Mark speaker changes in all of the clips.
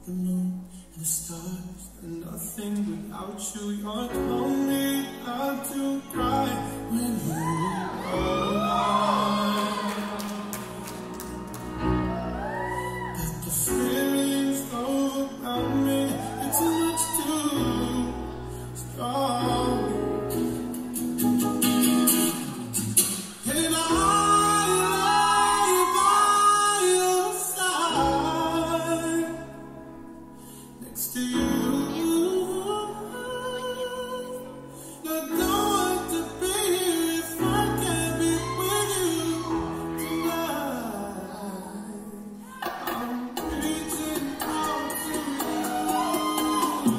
Speaker 1: the moon and the stars and nothing without you. You're told me not to cry when you are alive. But the feelings go about me, it's too much too strong. And I lay by your side, next to you. Not knowing to be here if I can't be with you tonight. I'm reaching out to you.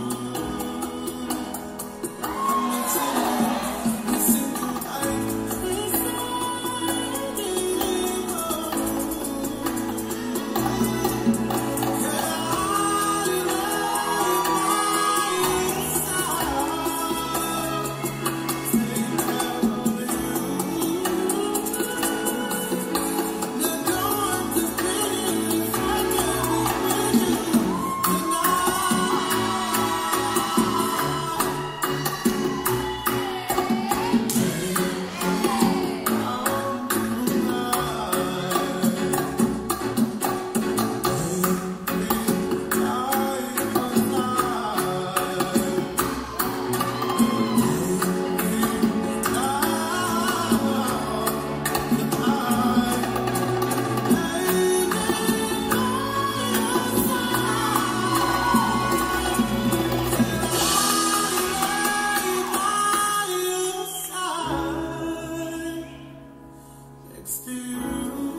Speaker 1: I'm missing you like crazy. Next to you.